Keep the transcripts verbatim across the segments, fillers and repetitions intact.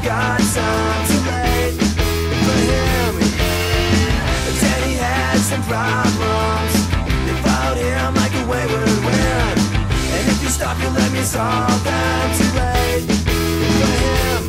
got some too late for him. Then he had some problems. They followed him like a wayward wind, and if you stop, you let me solve them. Too late for him.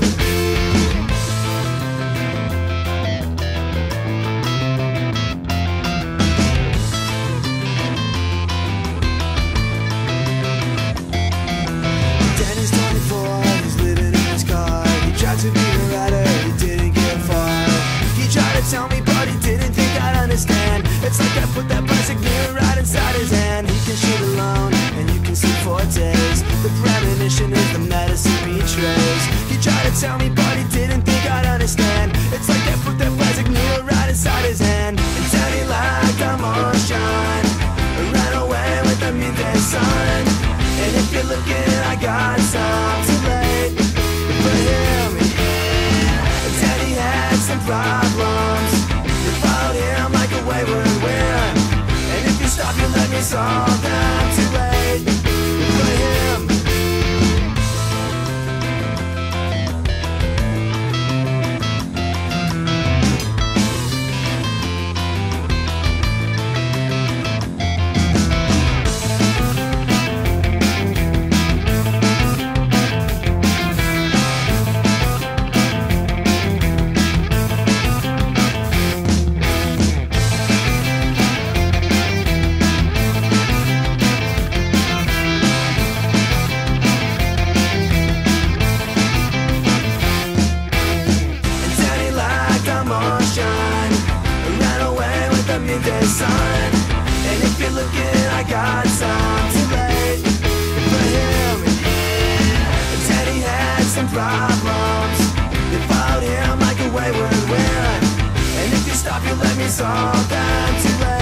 Danny's twenty-four, he's living in his car. He tried to be a writer, he didn't get far. He tried to tell me, but he didn't think I'd understand. It's like I put that plastic mirror right inside his hand. He can shoot alone, and you can see for days. The premonition is the medicine betrays. He tried to tell me, but he didn't think I'd understand. It's like I put that plastic mirror right inside his hand. And then he lacked emotion, ran away with the midday sun. And if you're looking, I got some too late for him. Then he had some problems. They followed him like a wayward wind, and if you stop, you let me solve them. Too late for him. Midday sun, and if you're looking, I got some too late for him. Then he had some problems. They followed him like a wayward wind, and if you stop, you let me solve them. Too late.